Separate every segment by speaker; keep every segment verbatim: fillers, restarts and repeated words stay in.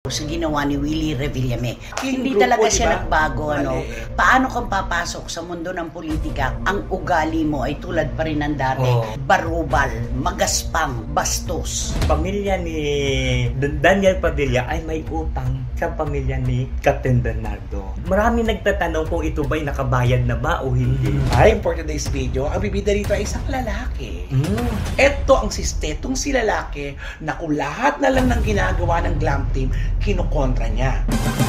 Speaker 1: sa ginawa ni Willie Revillame. Hindi
Speaker 2: grupo,
Speaker 1: talaga siya
Speaker 2: diba?
Speaker 1: nagbago. Ano?
Speaker 2: Mali.
Speaker 1: Paano kang papasok sa mundo ng politika, ang ugali mo ay tulad pa rin ng dati.
Speaker 3: Oh.
Speaker 1: Barubal, magaspang, bastos.
Speaker 3: Pamilya ni Daniel Padilla ay may utang sa pamilya ni Captain Bernardo. Marami nagtatanong kung ito ba'y nakabayad na ba o hindi.
Speaker 2: Ay, for today's video, ang bibida dito ay isang lalaki.
Speaker 3: Mm.
Speaker 2: Ito ang sistetong si lalaki na kung lahat na lang ng ginagawa ng glam team, kinukontra niya.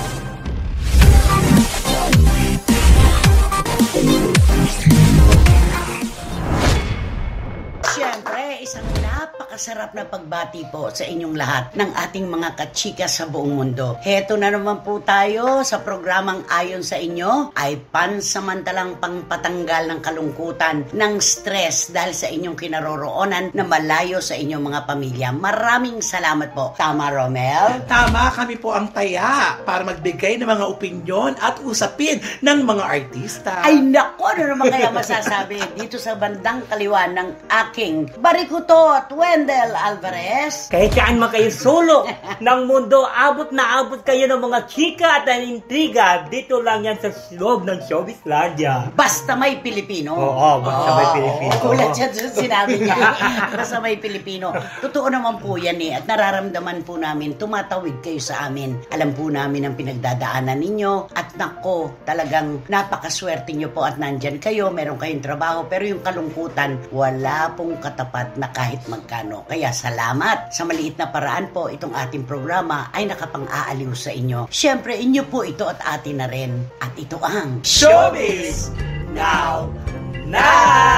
Speaker 1: Siyempre, isang napakasarap na pagbati po sa inyong lahat ng ating mga kachika sa buong mundo. Heto na naman po tayo sa programang Ayon sa Inyo ay pansamantalang pangpatanggal ng kalungkutan, ng stress dahil sa inyong kinaroroonan na malayo sa inyong mga pamilya. Maraming salamat po. Tama, Romel?
Speaker 2: Tama, kami po ang taya para magbigay ng mga opinyon at usapin ng mga artista.
Speaker 1: Ay nako, ano naman kaya masasabi dito sa bandang kaliwa ng aking Barikutot, Wendell Alvarez.
Speaker 3: Kahit saan man kayo sulok ng mundo, abot na abot kayo ng mga chika at ang intriga. Dito lang yan sa loob ng Showbizlandia.
Speaker 1: Basta may Pilipino.
Speaker 3: Oo, basta may Pilipino.
Speaker 1: Kulat siya sa sinabi niya. Basta may Pilipino. Totoo naman po yan eh. At nararamdaman po namin, tumatawid kayo sa amin. Alam po namin ang pinagdadaanan ninyo. At nako, talagang napakaswerte nyo po at nandyan kayo. Meron kayong trabaho. Pero yung kalungkutan, wala pong katapat na kahit magkano. Kaya salamat sa maliit na paraan po itong ating programa ay nakapang-aaliw sa inyo. Siyempre, inyo po ito at atin na rin. At ito ang
Speaker 2: Showbiz Now Na!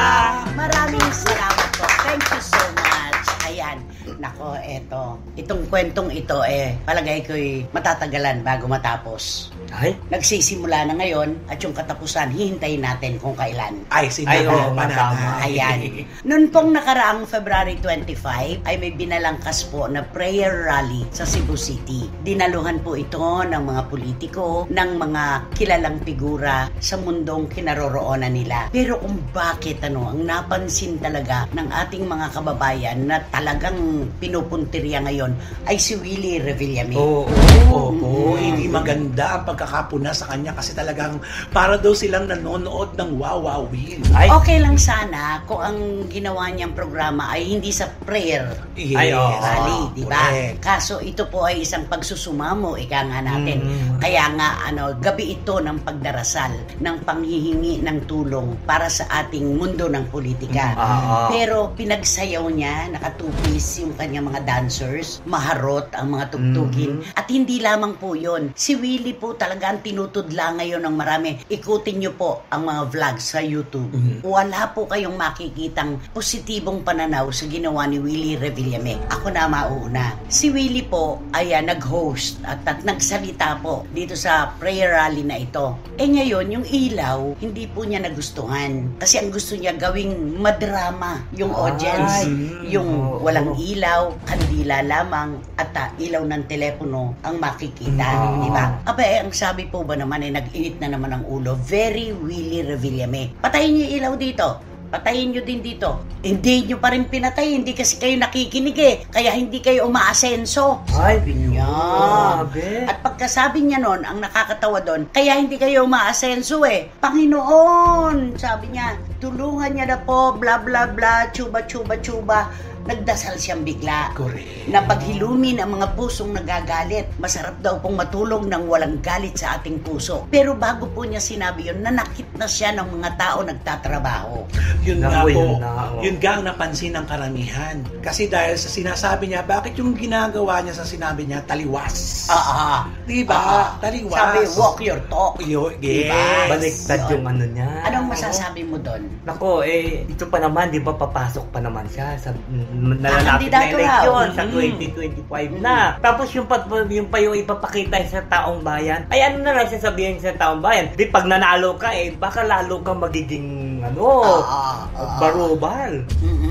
Speaker 1: Maraming salamat po. Thank you so much. Ayan. Nako, eto. Itong kwentong ito eh, palagay ko'y matatagalan bago matapos.
Speaker 3: Ay?
Speaker 1: Nagsisimula na ngayon at yung katapusan, hihintayin natin kung kailan.
Speaker 2: Ay, sinabi
Speaker 3: Ay, oo,
Speaker 2: pa
Speaker 3: tama.
Speaker 2: na.
Speaker 1: Ayan. Noon pong nakaraang February twenty-five ay may binalangkas po na prayer rally sa Cebu City. Dinaluhan po ito ng mga politiko, ng mga kilalang figura sa mundong kinaroroonan nila. Pero kung bakit ano, ang napansin talaga ng ating mga kababayan na talagang pinupuntirya ngayon ay si Willie Revillame.
Speaker 3: Oo.
Speaker 2: Oo, oo, hindi maganda ang pagkakapuna sa kanya kasi talagang para daw silang nanonood ng Wow Wow Win.
Speaker 3: Ay.
Speaker 1: Okay lang sana kung ang ginawa niyang programa ay hindi sa prayer
Speaker 2: Yes.
Speaker 3: Ay, oo.
Speaker 1: rally, di ba?
Speaker 2: Correct.
Speaker 1: Kaso ito po ay isang pagsusumamo, ika nga natin.
Speaker 3: Mm.
Speaker 1: Kaya nga, ano, gabi ito ng pagdarasal, ng panghihingi ng tulong para sa ating mundo ng politika.
Speaker 3: Mm. Ah.
Speaker 1: Pero pinagsayaw niya, nakatupis yung kanyang mga dancers, maharot ang mga tugtugin.
Speaker 3: Mm.
Speaker 1: At hindi lamang po yun. Si Willie po talaga ang tinutudla ngayon ng marami. Ikutin niyo po ang mga vlogs sa YouTube.
Speaker 2: Mm.
Speaker 1: Wala po kayong makikitang positibong pananaw sa ginawa ni Willie Revillame. Ako na mauuna. Si Willie po ay uh, nag-host at, at nagsalita po dito sa prayer rally na ito. Eh ngayon, yung ilaw, hindi po niya nagustuhan. Kasi ang gusto niya gawing madrama yung audience.
Speaker 3: Ay.
Speaker 1: Yung walang ilaw, kandila lamang, at uh, ilaw ng telepono ang makikita.
Speaker 3: Ah.
Speaker 1: Di ba? Aba, eh, ang sabi po ba naman, eh, nag-init na naman ang ulo. Very Willie Revillame. Patayin niyo yung ilaw dito. Patayin nyo din dito. Hindi nyo pa rin pinatay, hindi kasi kayo nakikinig eh. Kaya hindi kayo umaasenso.
Speaker 3: Ay,
Speaker 1: niya.
Speaker 3: grabe.
Speaker 1: At pagkasabi niya nun, ang nakakatawa doon, kaya hindi kayo umaasenso eh. Panginoon, sabi niya, tulungan niya na po, bla bla bla, chuba chuba chuba. Nagdasal siyang bigla.
Speaker 2: Correct.
Speaker 1: Na paghilumin ang mga pusong nagagalit. Masarap daw pong matulog ng walang galit sa ating puso. Pero bago po niya sinabi yun, nanakit na siya ng mga tao nagtatrabaho.
Speaker 2: Yun
Speaker 3: Naku,
Speaker 2: nga po,
Speaker 3: yun na, oh.
Speaker 2: yun nga ang napansin ng karamihan. Kasi dahil sa sinasabi niya, bakit yung ginagawa niya sa sinabi niya, taliwas.
Speaker 1: Ah, ah.
Speaker 2: Diba?
Speaker 1: Ah,
Speaker 2: Taliwas.
Speaker 1: Sabi, walk your talk.
Speaker 2: Yo,
Speaker 1: Diba?
Speaker 2: yes.
Speaker 3: Baliktad yung ano niya.
Speaker 1: Anong masasabi mo doon?
Speaker 3: Nako, eh, ito pa naman, di ba papasok pa naman siya sa mm, nalalapit na
Speaker 1: kandidato
Speaker 3: eleksyon
Speaker 1: raw.
Speaker 3: sa
Speaker 1: Mm.
Speaker 3: twenty twenty-five na. Tapos yung, pa, yung pa yung ipapakita sa taong bayan, ay ano na lang sasabihin sa taong bayan? Di pag nanalo ka, eh, baka lalo kang magiging, ano,
Speaker 1: Ah, ah, ah.
Speaker 3: barubal.
Speaker 1: Mm-mm.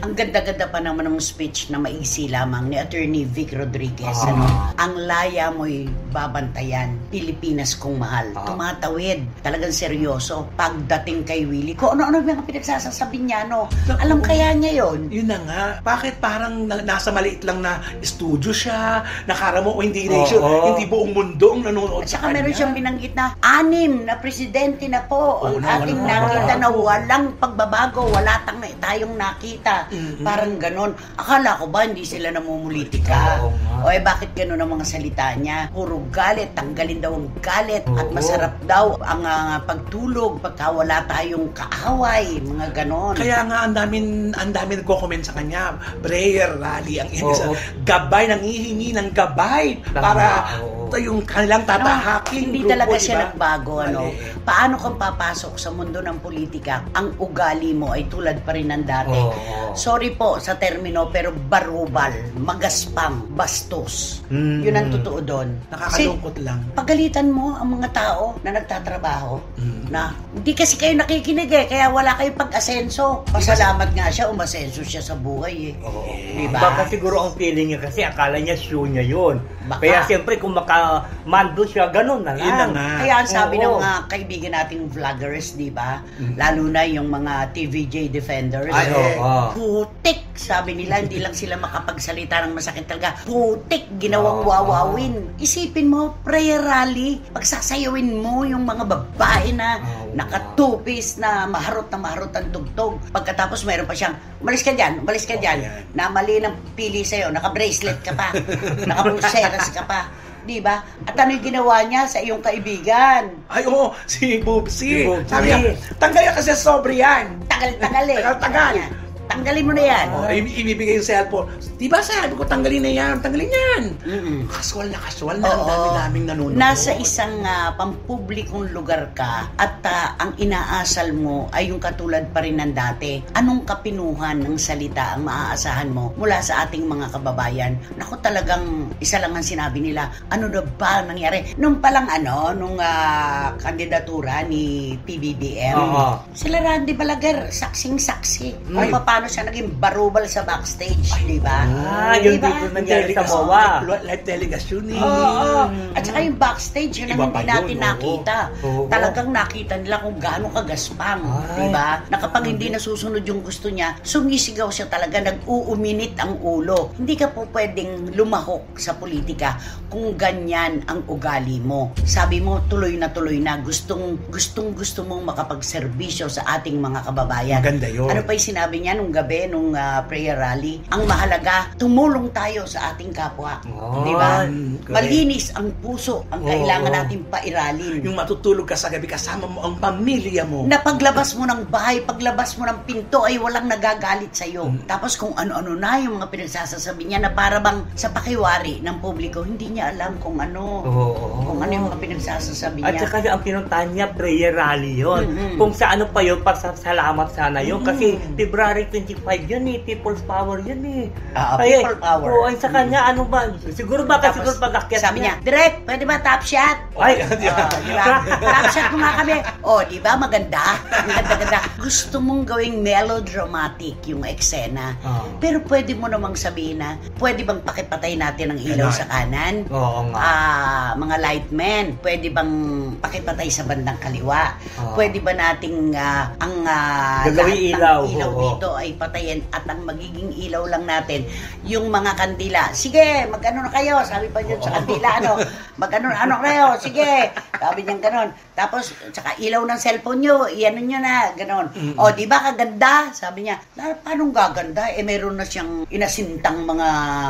Speaker 1: Ang ganda-ganda pa naman ng speech na maiksi lamang ni Attorney Vic Rodriguez.
Speaker 3: Ah.
Speaker 1: Ano? Ang laya mo'y babantayan, Pilipinas kong mahal.
Speaker 3: Ah.
Speaker 1: Tumatawid, talagang seryoso. Pagdating kay Willie, kung ano-ano yung pinagsasasabi niya, no? Alam kaya niya yon.
Speaker 2: Yun na nga. Bakit parang na, nasa maliit lang na studio siya, nakaramo o hindi nation,
Speaker 3: Oo.
Speaker 2: hindi buong mundo ang nanonood
Speaker 1: At
Speaker 2: sa
Speaker 1: saka
Speaker 2: kanya.
Speaker 1: meron siyang binanggit na anim na presidente na po
Speaker 2: Oo,
Speaker 1: ang
Speaker 2: na
Speaker 1: ating
Speaker 2: walang
Speaker 1: nakita na
Speaker 2: pagbabago.
Speaker 1: walang pagbabago, wala tang tayong nakita.
Speaker 2: Mm-mm.
Speaker 1: Parang ganon. Akala ko ba hindi sila namumulitika?
Speaker 3: Oo nga.
Speaker 1: O eh bakit ganon ang mga salita niya? Puro galit, tanggalin daw ang galit at
Speaker 3: Oo.
Speaker 1: masarap daw ang ah, pagtulog pagka wala tayong kaaway, mga ganon.
Speaker 2: Kaya nga ang damin ang dami nagko-comment sa kanya. Prayer rally ang ibig
Speaker 3: Oo.
Speaker 2: sabihin. Gabay, nangihingi ng gabay
Speaker 3: Tama,
Speaker 2: para
Speaker 3: oo.
Speaker 2: ito yung kanilang tatahaking
Speaker 1: hindi
Speaker 2: grupo,
Speaker 1: talaga
Speaker 2: di
Speaker 1: siya
Speaker 2: ba?
Speaker 1: nagbago. Ano?
Speaker 2: Mali.
Speaker 1: Paano kang papasok sa mundo ng politika, ang ugali mo ay tulad pa rin ng dati.
Speaker 3: Oo.
Speaker 1: Sorry po sa termino, pero barubal, magaspang, bastos.
Speaker 3: Mm.
Speaker 1: Yun ang totoo doon.
Speaker 2: Nakakalungkot lang.
Speaker 1: Pagalitan mo ang mga tao na nagtatrabaho,
Speaker 2: Mm.
Speaker 1: na hindi kasi kayo nakikinig eh, kaya wala kayong pag-asenso. Pasalamat nga siya, umasenso siya sa buhay eh.
Speaker 3: Oo.
Speaker 1: Diba?
Speaker 3: Baka siguro ang feeling niya kasi akala niya show niya yun.
Speaker 1: Baka.
Speaker 3: Kaya siyempre kung makamando siya, ganun na lang.
Speaker 2: Yun na nga.
Speaker 1: Kaya ang sabi
Speaker 3: Oo.
Speaker 1: ng mga kaibigan nating vloggers, di ba?
Speaker 2: Mm.
Speaker 1: Lalo na yung mga T V J defenders.
Speaker 3: Ay,
Speaker 1: eh,
Speaker 3: oo.
Speaker 1: putik, sabi nila, hindi lang sila makapagsalita ng masakit talaga. Putik, ginawang
Speaker 3: Oo.
Speaker 1: wawawin. Isipin mo, prayer rally, pagsasayawin mo yung mga babae na
Speaker 3: Oo.
Speaker 1: nakatupis na maharot na maharot ang tugtog. Pagkatapos mayroon pa siyang, umalis ka dyan, umalis ka dyan.
Speaker 2: Okay.
Speaker 1: Na mali ng pili sa'yo, naka-bracelet ka pa, naka-pulseras ka pa. Di ba? At ano yung ginawa niya sa iyong kaibigan?
Speaker 2: Ay, oo, si Bubsy.
Speaker 3: Si Bubsy.
Speaker 2: Sabi niya, tanggalin kasi sobre yan.
Speaker 1: Tagal-tagal eh.
Speaker 2: Tagal-tagal.
Speaker 1: Sabi niya, tanggalin mo na yan.
Speaker 2: Oh, i- ibibigay yung cellphone. Di ba sabi ko, tanggalin na yan, tanggalin yan.
Speaker 1: Mm-mm.
Speaker 2: Casual na casual na, ang
Speaker 1: Oo.
Speaker 2: dami-daming nanonood.
Speaker 1: Nasa isang ah, pampublikong lugar ka at ah, ang inaasal mo ay yung katulad pa rin ng dati. Anong kapinuhan ng salita ang maaasahan mo mula sa ating mga kababayan? Naku, talagang isa lang ang sinabi nila. Ano na ba nangyari? Nung palang ano, nung ah, kandidatura ni P B B M,
Speaker 3: Oo.
Speaker 1: sila Randy Balaguer, saksing-saksi.
Speaker 3: Ay.
Speaker 1: Kung paano siya naging barubal sa backstage, di ba?
Speaker 3: Ah, yun
Speaker 1: Di ba?
Speaker 3: dito nangyari sa
Speaker 2: Delegasyon,
Speaker 3: M O A.
Speaker 2: live- Live delegation eh.
Speaker 1: Oo, oo. At saka yung backstage, yun
Speaker 2: Iba
Speaker 1: ang
Speaker 2: pa
Speaker 1: hindi
Speaker 2: yun,
Speaker 1: natin
Speaker 2: oo.
Speaker 1: nakita.
Speaker 3: Oo.
Speaker 1: Talagang nakita nila kung gaano kagaspang.
Speaker 3: Ay.
Speaker 1: Diba? Na kapag hindi nasusunod yung gusto niya, sumisigaw siya talaga, nag-uuminit ang ulo. Hindi ka po pwedeng lumahok sa politika kung ganyan ang ugali mo. Sabi mo, tuloy na tuloy na. Gustong, gustong gusto mong makapagserbisyo sa ating mga kababayan.
Speaker 2: Maganda yun.
Speaker 1: Ano pa yung sinabi niya nung gabi, nung ah, prayer rally? Ang mahalaga, tumulong tayo sa ating kapwa.
Speaker 3: Oh,
Speaker 1: Di ba?
Speaker 2: correct.
Speaker 1: Malinis ang puso ang
Speaker 3: Oo.
Speaker 1: kailangan natin pairalin.
Speaker 2: Yung matutulog ka sa gabi kasama mo ang pamilya mo.
Speaker 1: Na paglabas mo ng bahay, paglabas mo ng pinto ay walang nagagalit sa iyo.
Speaker 2: Mm.
Speaker 1: Tapos kung ano-ano na yung mga pinagsasasabi niya na para bang sa pakiwari ng publiko, hindi niya alam kung ano.
Speaker 3: Oo.
Speaker 1: Kung ano yung mga pinagsasasabi
Speaker 3: At
Speaker 1: niya.
Speaker 3: saka ang pinuntahan niya, prayer rally yun.
Speaker 1: Mm-mm.
Speaker 3: Kung sa ano pa yun, pasasalamat sana yun.
Speaker 1: Mm-mm.
Speaker 3: Kasi February twenty-five yun eh, People's Power yun eh.
Speaker 1: Ah,
Speaker 3: Kaya,
Speaker 1: people power.
Speaker 3: Oo, ay sa kanya, ano ba, siguro baka
Speaker 1: Tapos,
Speaker 3: siguro pag-akyat
Speaker 1: sabi niya, Direk, pwede ba top shot?
Speaker 3: Ay,
Speaker 1: Ah, di ba? Top shot mo nga kami. Oh, di ba maganda? Ang ganda-ganda. Gusto mong gawing melodramatic yung eksena.
Speaker 3: Ah.
Speaker 1: Pero pwede mo namang sabihin na, pwede bang pakipatay natin ang ilaw
Speaker 2: Ganon.
Speaker 1: sa kanan?
Speaker 3: Oo nga.
Speaker 1: Ah, mga lightmen, pwede bang pakipatay sa bandang kaliwa?
Speaker 3: Ah.
Speaker 1: Pwede ba nating ah, ang ah,
Speaker 3: Gagawin
Speaker 1: lahat ng
Speaker 3: ilaw,
Speaker 1: ilaw
Speaker 3: oo.
Speaker 1: dito ay patayin at ang magiging ilaw lang natin yung mga kandila. Sige, mag-ano na kayo? Sabi pa dyan sa kandila, ano? Mag-ano ano kayo? Sige. Sabi niya ganon. Tapos, saka ilaw ng cellphone nyo, iyan nyo na, ganon.
Speaker 2: Mm-mm.
Speaker 1: O, di ba kaganda? Sabi niya, na, paano gaganda? Eh, meron na siyang inasintang mga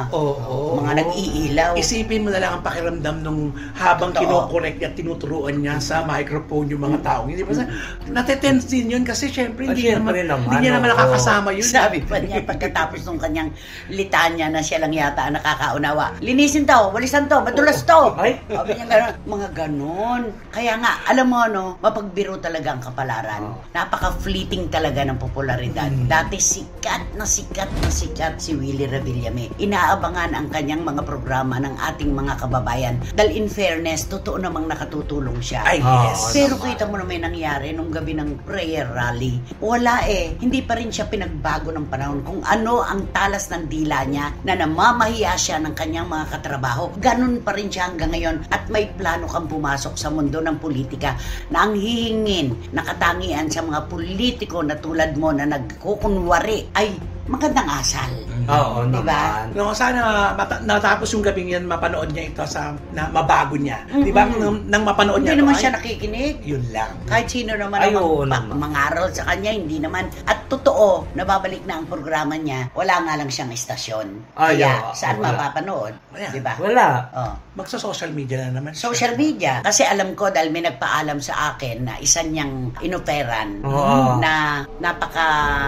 Speaker 2: Oo.
Speaker 1: mga nag-iilaw.
Speaker 2: Isipin mo na lang ang pakiramdam nung habang
Speaker 1: Totoo.
Speaker 2: kinokorek niya, tinuturuan niya sa microphone yung mga tao. Hindi ba? Natetense din yun kasi syempre
Speaker 3: Ah,
Speaker 2: hindi,
Speaker 3: syempre
Speaker 2: naman,
Speaker 3: naman,
Speaker 2: hindi niya naman
Speaker 3: oo.
Speaker 2: nakakasama yun.
Speaker 1: Sabi pa niya, pagkatapos ng kanyang litanya na siya lang yata ang nakakaunawa. Linisin to, walisan to, madulas to.
Speaker 3: Ay.
Speaker 1: Sabi niya gano'n, mga ganon. Kaya nga, alam mo ano, mapagbiro talaga ang kapalaran.
Speaker 3: Oh.
Speaker 1: Napaka-fleeting talaga ng popularidad.
Speaker 2: Mm.
Speaker 1: Dati sikat na sikat na sikat si Willie Revillame. Inaabangan ang kanyang mga programa ng ating mga kababayan. Dahil in fairness, totoo namang nakatutulong siya.
Speaker 2: Ay,
Speaker 3: Ah,
Speaker 2: yes.
Speaker 1: Pero kita mo na may nangyari nung gabi ng prayer rally. Wala eh. Hindi pa rin siya pinag nagbago ng panahon. Kung ano ang talas ng dila niya na namamahiya siya ng kanyang mga katrabaho, ganun pa rin siya hanggang ngayon. At may plano kang pumasok sa mundo ng politika na ang hihingin na katangian sa mga politiko na tulad mo na nagkukunwari ay magandang asal.
Speaker 3: Oo,
Speaker 1: Diba?
Speaker 3: naman.
Speaker 2: No, sana mata- natapos yung gabing yan, mapanood niya ito sa na mabago niya. Di ba? Nang, nang mapanood
Speaker 1: Hindi
Speaker 2: niya
Speaker 1: naman
Speaker 2: ito,
Speaker 1: siya
Speaker 2: ay,
Speaker 1: nakikinig.
Speaker 2: yun lang.
Speaker 1: Kahit sino naman
Speaker 3: Ay,
Speaker 1: ang
Speaker 3: oo
Speaker 1: mag-
Speaker 3: naman.
Speaker 1: mangaral sa kanya, hindi naman. At totoo, nababalik na ang programa niya, wala nga lang siyang istasyon.
Speaker 3: Ay,
Speaker 1: Kaya,
Speaker 3: oo,
Speaker 1: saan
Speaker 3: wala.
Speaker 1: mapapanood?
Speaker 2: Wala.
Speaker 1: Di ba?
Speaker 3: Wala.
Speaker 1: Oh.
Speaker 2: Magsa-social media na naman siya.
Speaker 1: Social media. Kasi alam ko dahil may nagpaalam sa akin na isa niyang inoperan
Speaker 3: Oo.
Speaker 1: na napaka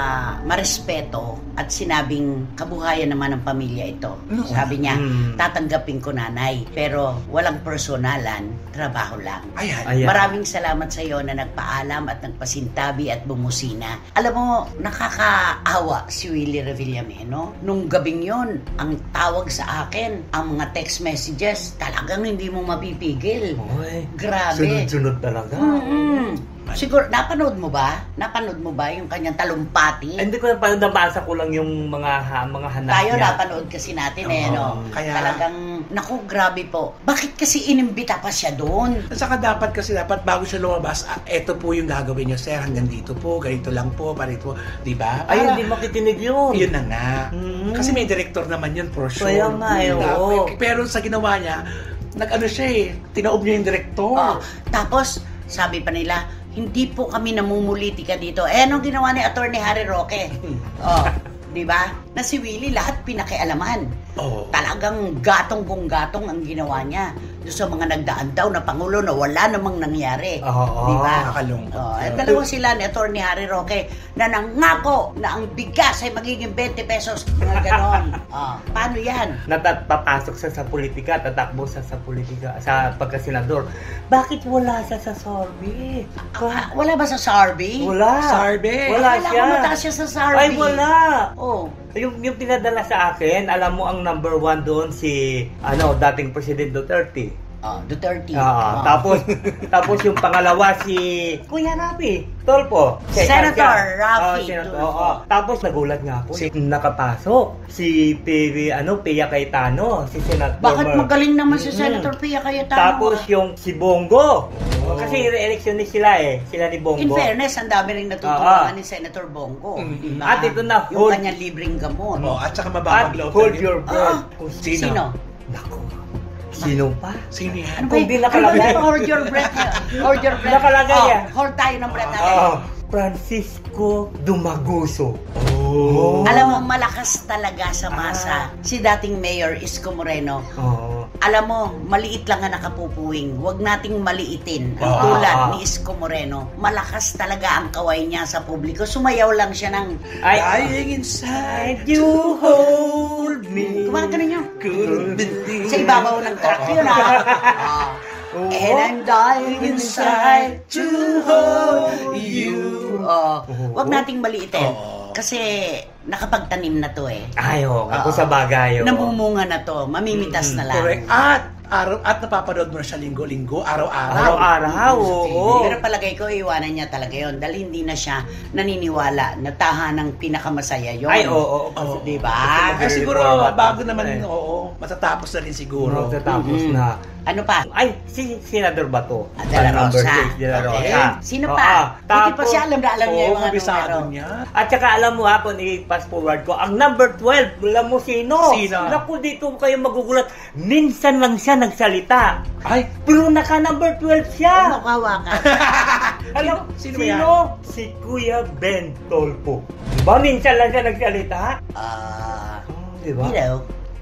Speaker 1: marespeto at sinabing kabuhayan naman ng pamilya ito.
Speaker 2: No.
Speaker 1: Sabi niya,
Speaker 3: Hmm.
Speaker 1: tatanggapin ko nanay, pero walang personalan, trabaho lang.
Speaker 2: Ayan.
Speaker 3: Ayan.
Speaker 1: Maraming salamat sa iyo na nagpaalam at nagpasintabi at bumusina. Alam mo, nakakaawa si Willie Revillame, no? Nung gabing yon, ang tawag sa akin, ang mga text messages, talagang hindi mo mapipigil.
Speaker 3: Oy,
Speaker 1: Grabe.
Speaker 3: sunod-sunod talaga.
Speaker 1: Mm-mm. Siguro, napanood mo ba? Napanood mo ba yung kanyang talumpati?
Speaker 3: Ay, hindi ko na parang nabasa ko lang yung mga ha, mga hanap
Speaker 1: Tayo
Speaker 3: niya.
Speaker 1: napanood kasi natin eh, no?
Speaker 2: Oo. Kaya-
Speaker 1: Talagang, naku, grabe po. Bakit kasi inimbita pa siya doon?
Speaker 2: At saka dapat kasi dapat bago siya lumabas, ah, eto po yung gagawin niyo, sir, hanggang dito po, ganito lang po, parito, di ba?
Speaker 3: Ay,
Speaker 2: Para-
Speaker 3: hindi makikinig yun.
Speaker 2: Yun na nga.
Speaker 3: Mm.
Speaker 2: Kasi may director naman yun, for sure.
Speaker 3: Kaya nga, eh,
Speaker 2: Dapat-
Speaker 3: oo.
Speaker 2: Pero sa ginawa niya, nag-ano siya eh, tinaob niya yung director.
Speaker 1: Oh, tapos, sabi pa nila, hindi po kami namumulitika dito. Eh, anong ginawa ni Attorney Harry Roque? Oh, di ba? Na si Willie lahat pinakialaman.
Speaker 2: Oo.
Speaker 1: Talagang gatong kung gatong ang ginawa niya. Doon sa mga nagdaan daw na Pangulo na wala namang nangyari.
Speaker 3: Oo.
Speaker 1: Di ba?
Speaker 2: Nakakalungkot.
Speaker 1: Oh, eh, dalawa sila ni Attorney Harry Roque na nangako na ang bigas ay magiging twenty pesos. Mga ganon. Oh, paano yan?
Speaker 3: Natapasok siya sa politika, tatakbo siya sa politika, sa pagkasenador. Bakit wala siya sa Sorbi?
Speaker 1: Ah, wala ba sa Sarby?
Speaker 3: Wala.
Speaker 2: Sarbe.
Speaker 3: Wala
Speaker 1: Akala
Speaker 3: siya.
Speaker 1: ko mataas siya sa Sarby.
Speaker 3: Ay, wala.
Speaker 1: Oh.
Speaker 3: Yung, yung pinadala sa akin, alam mo ang number one doon si, ano, dating President Duterte.
Speaker 1: Oh, Duterte.
Speaker 3: Ah,
Speaker 1: Oh.
Speaker 3: tapos tapos yung pangalawa si Kuya Rafi Tulfo.
Speaker 1: Senator
Speaker 3: siya.
Speaker 1: Rafi
Speaker 3: Oh, Senator,
Speaker 1: Tulfo.
Speaker 3: oo. Tapos nagulat nga ako. Si, nakapasok si P. ano, Pia Cayetano, si Senator.
Speaker 1: Bakit magaling naman si
Speaker 3: Mm.
Speaker 1: Senator Pia Cayetano?
Speaker 3: Tapos yung si Bongo.
Speaker 2: Oh.
Speaker 3: Kasi re-election ni sila eh. Sila ni Bongo.
Speaker 1: In fairness, ang dami rin natutunan
Speaker 3: Oo.
Speaker 1: ni Senator Bongo.
Speaker 2: Mm.
Speaker 1: Diba?
Speaker 3: At ito na,
Speaker 1: yung
Speaker 3: hold-
Speaker 1: kanyang libreng gamot.
Speaker 2: Oh, at saka
Speaker 3: At
Speaker 2: mababag loob
Speaker 3: hold
Speaker 2: talaga.
Speaker 3: your breath.
Speaker 1: Ah,
Speaker 3: Kung
Speaker 2: sino?
Speaker 1: Sino?
Speaker 3: Naku. Sino pa?
Speaker 2: Sino yan?
Speaker 1: Ano ba
Speaker 3: Kung
Speaker 1: yun?
Speaker 3: di
Speaker 1: Ano
Speaker 3: nakalagay.
Speaker 1: ba yun? Hold your breath. niya. Hold your breath.
Speaker 3: Nakalagay
Speaker 1: Oh,
Speaker 3: yan.
Speaker 1: hold tayo ng breath natin.
Speaker 3: Oh, Francisco Dumaguso.
Speaker 2: Oh.
Speaker 1: Alam mo, malakas talaga sa masa.
Speaker 3: Ah.
Speaker 1: Si dating Mayor Isko Moreno.
Speaker 3: Oo.
Speaker 1: Alam mo, maliit lang ang nakapupuwing. Huwag nating maliitin. Ang
Speaker 2: Ah.
Speaker 1: tulad ni Isko Moreno. Malakas talaga ang kaway niya sa publiko. Sumayaw lang siya ng...
Speaker 3: Ay,
Speaker 2: Dying inside
Speaker 3: you hold me.
Speaker 1: Kumakaano niyo?
Speaker 2: couldn't believe.
Speaker 1: Sa ibabaw ng truck yun ah. Ah.
Speaker 3: Oo.
Speaker 1: And I'm dying inside to hold you. Oh, wag nating maliitin.
Speaker 2: Oo.
Speaker 1: Kasi nakapagtanim na to eh.
Speaker 3: Ay, oo.
Speaker 1: Oo.
Speaker 3: Ako sa bagay. oo.
Speaker 1: Namumunga na to. Mamimitas
Speaker 3: Mm,
Speaker 1: na lang.
Speaker 2: Correct. At, araw, at napapanood mo na siya linggo-linggo, araw-araw.
Speaker 3: Araw-araw, oo.
Speaker 1: Pero palagay ko, iwanan niya talaga yon dahil hindi na siya naniniwala na tahanang pinakamasaya yon.
Speaker 3: Ay, oo. oo.
Speaker 2: Oo.
Speaker 1: Di ba?
Speaker 2: Eh, siguro,
Speaker 3: Very
Speaker 2: bago
Speaker 3: format.
Speaker 2: naman,
Speaker 3: Eh.
Speaker 2: oo, matatapos na rin siguro.
Speaker 3: Matatapos
Speaker 1: Mhm.
Speaker 3: na.
Speaker 1: Ano pa?
Speaker 3: Ay, si Senador Bato.
Speaker 1: Ah, De La
Speaker 3: Number
Speaker 1: Rosa.
Speaker 3: six, De La
Speaker 1: Okay.
Speaker 3: Rosa.
Speaker 1: Sino
Speaker 3: Oo.
Speaker 1: pa? Buti pa
Speaker 3: Tapos-
Speaker 1: siya alam na alam niya
Speaker 2: Oo,
Speaker 1: yung mga
Speaker 2: kabisado
Speaker 1: numero.
Speaker 2: niya.
Speaker 3: At saka alam mo ha, kung i-pass forward ko, ang number twelve, alam mo sino?
Speaker 2: Sino?
Speaker 3: Naku, dito kayo magugulat. Minsan lang siya nagsalita.
Speaker 2: Ay,
Speaker 3: Pero naka-number twelve
Speaker 1: Ano
Speaker 3: siya.
Speaker 1: kawa ka?
Speaker 3: Alam,
Speaker 2: Sino-
Speaker 3: sino?
Speaker 2: sino ba yan?
Speaker 3: Si Kuya Ben Tolpo. Diba minsan lang siya nagsalita?
Speaker 1: Ah,
Speaker 3: Oh, diba?
Speaker 1: you know.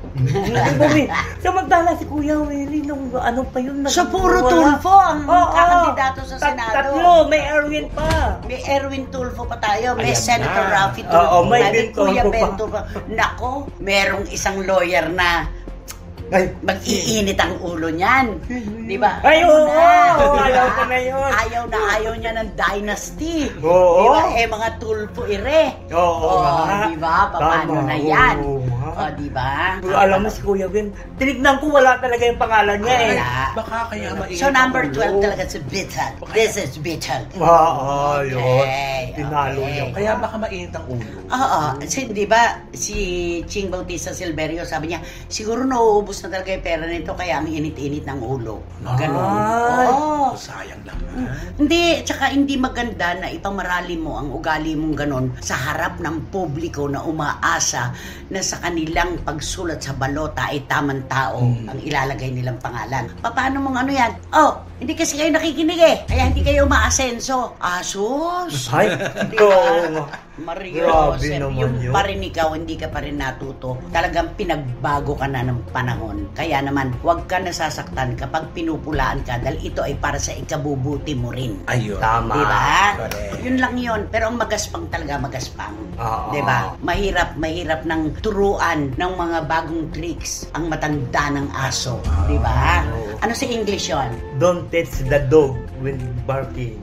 Speaker 3: Diba, Will? Samantala si Kuya Willie, nung ano pa yun?
Speaker 1: So, puro
Speaker 3: wala.
Speaker 1: Tulfo ang
Speaker 3: Oo,
Speaker 1: kakandidato sa
Speaker 3: tat-
Speaker 1: Senado.
Speaker 3: Tatlo, may Erwin pa.
Speaker 1: May Erwin Tulfo pa tayo, may
Speaker 2: Ayan
Speaker 1: Senator
Speaker 2: na.
Speaker 1: Rafi Tulfo,
Speaker 3: Oo, may
Speaker 1: may
Speaker 3: Ben
Speaker 1: Kuya
Speaker 3: Tulfo
Speaker 1: Ben
Speaker 3: pa.
Speaker 1: Tulfo. Nako, merong isang lawyer na
Speaker 3: Ay,
Speaker 1: mag-iinit ang ulo niyan. Di ba?
Speaker 3: Ay,
Speaker 1: Ano
Speaker 3: oo,
Speaker 1: na?
Speaker 3: oo,
Speaker 1: Di ba?
Speaker 3: ayaw ko na yun.
Speaker 1: Ayaw na ayaw niya ng dynasty.
Speaker 3: Oo.
Speaker 1: Di ba? Eh, mga Tulfo ire.
Speaker 3: Oo,
Speaker 1: Oo,
Speaker 3: nga.
Speaker 1: di ba? Paano
Speaker 3: Tama,
Speaker 1: na yan?
Speaker 3: oo nga.
Speaker 1: O, di ba?
Speaker 3: Pero alam mo si Kuya Win, tinignan ko wala talaga yung pangalan niya eh.
Speaker 1: Wala.
Speaker 2: Baka kaya mainit
Speaker 1: So, number
Speaker 2: ang ulo.
Speaker 1: twelve talaga si Beetle. This is Beetle.
Speaker 3: Ah, yun.
Speaker 1: Okay,
Speaker 3: Tinalo
Speaker 1: okay.
Speaker 3: niya.
Speaker 2: Kaya baka mainit ang ulo.
Speaker 1: Oo. Kasi, di ba, si Ching Bautista Silverio, sabi niya, siguro nauubos na talaga yung pera nito, kaya ang init-init ng ulo. Ganon.
Speaker 3: Ay.
Speaker 1: Oo.
Speaker 2: Oh, sayang naman.
Speaker 1: Hindi, tsaka hindi maganda na ipamarali mo ang ugali mong ganon sa harap ng publiko na umaasa na sa kanilang pagsulat sa balota ay tamang tao
Speaker 2: Mm.
Speaker 1: ang ilalagay nilang pangalan. Paano mong ano yan? Oh, hindi kasi kayo nakikinig eh. Kaya hindi kayo umaasenso. Asus!
Speaker 3: Ay,
Speaker 1: Di
Speaker 3: oo
Speaker 1: ba?
Speaker 3: nga.
Speaker 1: Mario,
Speaker 3: Grabe
Speaker 1: Joseph,
Speaker 3: naman
Speaker 1: yung
Speaker 3: yun.
Speaker 1: pa rin ikaw, hindi ka pa rin natuto. Talagang pinagbago ka na ng panahon. Kaya naman, huwag ka nasasaktan kapag pinupulaan ka dahil ito ay para sa ikabubuti mo rin.
Speaker 2: Ayun.
Speaker 3: Tama.
Speaker 1: Diba?
Speaker 2: Correct.
Speaker 1: Yun lang yun. Pero ang magaspang talaga, magaspang.
Speaker 3: Oo.
Speaker 1: Diba? Mahirap, mahirap ng turuan ng mga bagong tricks ang matanda ng aso. Diba?
Speaker 3: Oo.
Speaker 1: Ano sa English yun?
Speaker 3: Don't touch the dog when barking.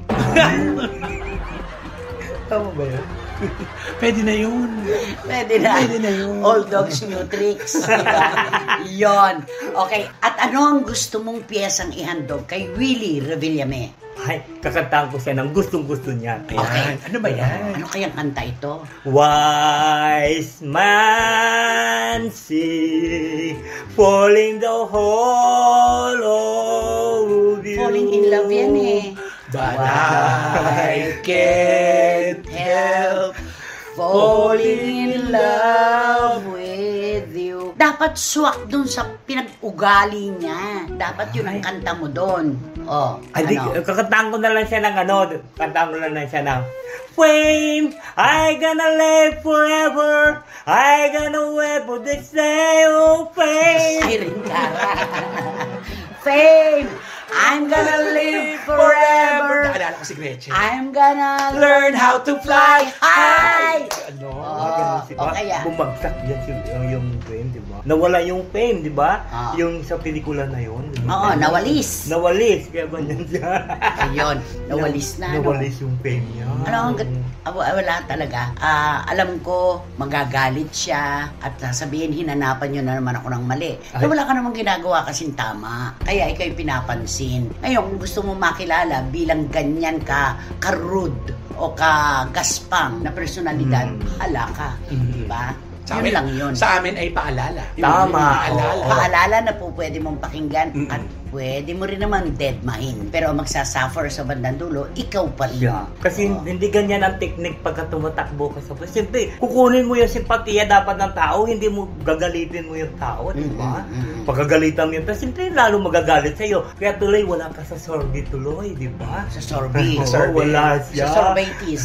Speaker 3: Tama ba yun?
Speaker 2: Pwede na yun.
Speaker 1: Pwede na.
Speaker 2: Pwede na yun.
Speaker 1: Old dogs, new tricks. Diba? Yon. Okay. At ano ang gusto mong piyesang ihandog kay Willie Revillame?
Speaker 3: Ay, kakantahan ko siya ng gustong-gusto niya.
Speaker 2: Ayan.
Speaker 1: Okay.
Speaker 2: Ano ba yan?
Speaker 1: Ano kayang kanta ito?
Speaker 3: Wise man see falling the hollow view.
Speaker 1: Falling in love yan eh.
Speaker 2: But I can't help
Speaker 1: Falling in love with you. Dapat swak dun sa pinag-ugali niya. Dapat yun ang kanta mo dun. Oh,
Speaker 3: Ay, di,
Speaker 1: ano?
Speaker 3: kakantahan ko na lang siya ng ano, kakantahan ko na lang siya ng Fame, I gonna live forever, I gonna wait for this day of fame.
Speaker 1: Sirin Cara. Fame, I'm gonna live forever.
Speaker 2: Naalala ko si Gretchen.
Speaker 1: I'm gonna
Speaker 2: Learn how to fly high.
Speaker 3: Ano?
Speaker 1: Oo,
Speaker 3: ganun si
Speaker 1: o kaya?
Speaker 3: Bumagsak yan yung, yung, yung fame, di ba? Nawala yung fame, di ba?
Speaker 1: Ah.
Speaker 3: Yung sa pelikula na yun. di ba?
Speaker 1: Oo, nawalis.
Speaker 3: Nawalis, kaya ba yan siya?
Speaker 1: Ayun, nawalis na. no?
Speaker 3: Nawalis yung fame niya.
Speaker 1: Ano, hanggat, ah, wala talaga. Ah, alam ko, magagalit siya at sasabihin, hinanapan nyo na naman ako ng mali.
Speaker 3: Ay.
Speaker 1: Pero wala ka namang ginagawa kasing tama. Kaya ikaw yung pinapansin. Ngayon, kung gusto mo makilala bilang ganyan ka, ka-rude o ka-gaspang na personalidad,
Speaker 3: Mm.
Speaker 1: hala ka.
Speaker 2: Mm.
Speaker 1: Diba?
Speaker 2: Sa
Speaker 1: Yun
Speaker 2: amin,
Speaker 1: lang yun.
Speaker 2: Sa amin ay paalala.
Speaker 3: Tama.
Speaker 2: Paalala.
Speaker 3: Oo.
Speaker 1: Paalala na po pwede mong pakinggan
Speaker 2: Mm-mm.
Speaker 1: at pwede mo rin naman deadmine. Pero ang magsasuffer sa bandang dulo, ikaw pa rin.
Speaker 3: Yeah. Kasi
Speaker 1: Oo.
Speaker 3: hindi ganyan ang technique pagka tumatakbo ka sa bus. Siyempre, kukunin mo yung simpatiya dapat ng tao, hindi mo gagalitin mo yung tao, di ba?
Speaker 1: Mm, mm, mm.
Speaker 3: Pagkagalitan mo yun, pero siyempre lalo magagalit sa'yo. Kaya tuloy, wala ka sa sorbi tuloy, di ba?
Speaker 1: Sa sorbet.
Speaker 3: Oo,
Speaker 2: Sorbet.
Speaker 3: wala
Speaker 1: Sa
Speaker 3: siya.
Speaker 1: sorbetis.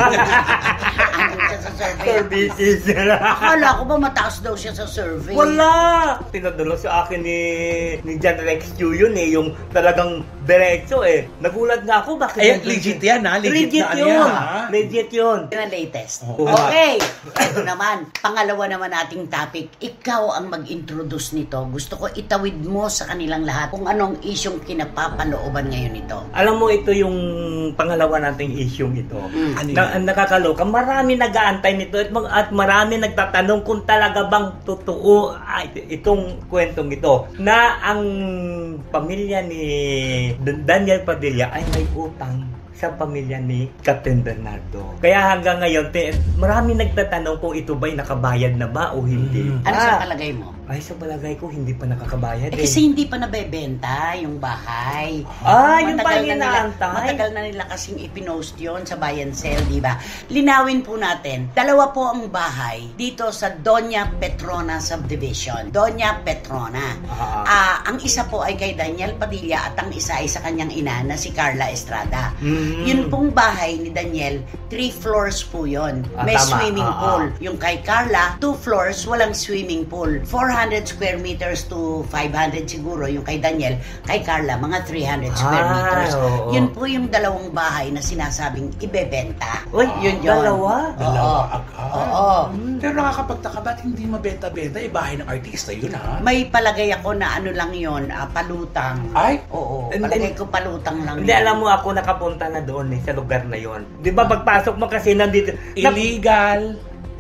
Speaker 1: Andun siya sa sorbet.
Speaker 3: Sorbitis.
Speaker 1: Akala ko ba mataas daw siya sa survey?
Speaker 3: Wala! Pinadala sa akin ni ni John Rex Q yun eh, yung talagang diretso eh. Nagulat nga ako, bakit?
Speaker 2: Eh,
Speaker 3: nandun
Speaker 2: legit
Speaker 3: siya?
Speaker 2: yan, ha? Legit
Speaker 3: Legit
Speaker 2: na ano
Speaker 3: yun!
Speaker 2: yan, ha?
Speaker 3: Legit yun!
Speaker 1: Yun ang latest.
Speaker 2: Oo.
Speaker 1: Okay. Ito naman. Pangalawa naman nating topic. Ikaw ang mag-introduce nito. Gusto ko itawid mo sa kanilang lahat kung anong isyong kinapapalooban ngayon ito.
Speaker 3: Alam mo, ito yung pangalawa nating issue ito.
Speaker 1: Mm.
Speaker 2: Ano
Speaker 3: Na,
Speaker 2: yan?
Speaker 3: ang nakakaloka, marami nag-aantay nito at, mag- at marami nagtatanong kung talaga bang totoo ay, itong kwentong ito na ang pamilya ni D- Daniel Padilla ay may utang sa pamilya ni Captain Bernardo. Kaya hanggang ngayon, te, marami nagtatanong kung ito ba'y nakabayad na ba o hindi.
Speaker 2: Mm.
Speaker 1: Ano
Speaker 3: Ah,
Speaker 1: sa palagay mo?
Speaker 3: ay, sa palagay ko, hindi pa nakakabayad
Speaker 1: Eh,
Speaker 3: eh.
Speaker 1: kasi hindi pa nabebenta yung bahay.
Speaker 3: Ah, yung
Speaker 1: Matagal
Speaker 3: pa
Speaker 1: na nila-
Speaker 3: inaantay.
Speaker 1: Matagal na nila kasing ipinost yon sa buy and sell, di ba? Linawin po natin, dalawa po ang bahay dito sa Doña Petrona Subdivision. Doña Petrona.
Speaker 3: Ah.
Speaker 1: Ah, ang isa po ay kay Daniel Padilla at ang isa ay sa kanyang ina na si Carla Estrada.
Speaker 3: Mm.
Speaker 1: Yun pong bahay ni Daniel, three floors po yon.
Speaker 3: Ah,
Speaker 1: May
Speaker 3: tama.
Speaker 1: swimming
Speaker 3: Ah,
Speaker 1: pool.
Speaker 3: ah.
Speaker 1: Yung kay Carla, two floors, walang swimming pool. four hundred square meters to five hundred siguro. Yung kay Daniel, kay Carla, mga three hundred square
Speaker 3: Ah,
Speaker 1: meters.
Speaker 3: oo.
Speaker 1: Yun po yung dalawang bahay na sinasabing ibebenta.
Speaker 3: Uy,
Speaker 1: yun yun.
Speaker 3: dalawa?
Speaker 2: Dalawa
Speaker 1: Oo.
Speaker 2: agad.
Speaker 1: Oo.
Speaker 2: Pero nakakapagtaka, ba't hindi mabenta-benta? Eh, bahay ng artista yun, ha?
Speaker 1: May palagay ako na ano lang yun, ah, palutang.
Speaker 2: Ay?
Speaker 1: Oo,
Speaker 3: And
Speaker 1: palagay
Speaker 3: then-
Speaker 1: ko palutang lang
Speaker 3: Hindi,
Speaker 1: yun.
Speaker 3: alam mo ako nakapunta na doon eh, sa lugar na yon. Di ba pagpasok mo kasi nandito, na-
Speaker 2: Illegal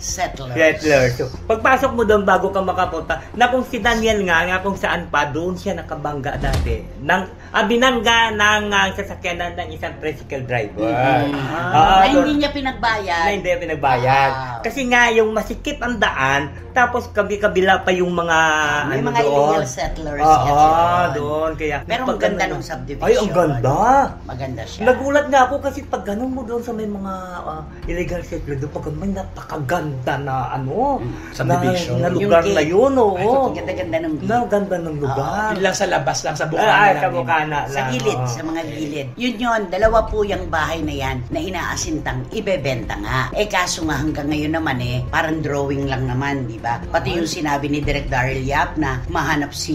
Speaker 1: settlers.
Speaker 3: Settlers. So, pagpasok mo doon bago ka makapunta, na kung si Daniel nga, nga kung saan pa, doon siya nakabangga dati. Nang, ah, binangga ng uh, sasakyanan ng isang tricycle driver.
Speaker 1: Mm-hmm.
Speaker 3: Ah,
Speaker 1: na
Speaker 3: doon-
Speaker 1: hindi niya pinagbayad.
Speaker 3: na hindi pinagbayad.
Speaker 1: Ah.
Speaker 3: Kasi nga, yung masikip ang daan, tapos kabi-kabila pa yung mga,
Speaker 1: May
Speaker 3: ano
Speaker 1: mga
Speaker 3: doon.
Speaker 1: illegal settlers.
Speaker 3: Oo,
Speaker 1: kasi doon.
Speaker 3: doon. Kaya,
Speaker 1: Pero ang
Speaker 3: pag
Speaker 1: ganda
Speaker 3: ano-
Speaker 1: nung subdivision.
Speaker 3: Ay, ang ganda.
Speaker 1: Maganda siya.
Speaker 3: Nagulat nga ako kasi pag ganun mo doon sa may mga ah, illegal settler doon, pag may napakaganda na ano,
Speaker 2: Subdivision.
Speaker 3: na, na lugar
Speaker 1: Yung
Speaker 3: na
Speaker 1: gate.
Speaker 3: yun, oo.
Speaker 1: Ay, ang ganda-ganda ng
Speaker 3: Na ganda ng lugar.
Speaker 2: Yun lang sa labas lang, sa bukana
Speaker 3: Ay,
Speaker 2: lang.
Speaker 3: sa
Speaker 2: yun.
Speaker 3: Bukana
Speaker 1: Sa
Speaker 3: lang,
Speaker 1: gilid,
Speaker 3: oo.
Speaker 1: sa mga gilid. Yun yun, dalawa po yung bahay na yan na inaasintang ibebenta nga. Eh kaso nga hanggang ngayon naman eh, parang drawing lang naman, di ba? Pati yung sinabi ni Direk Daryl Yap na mahanap si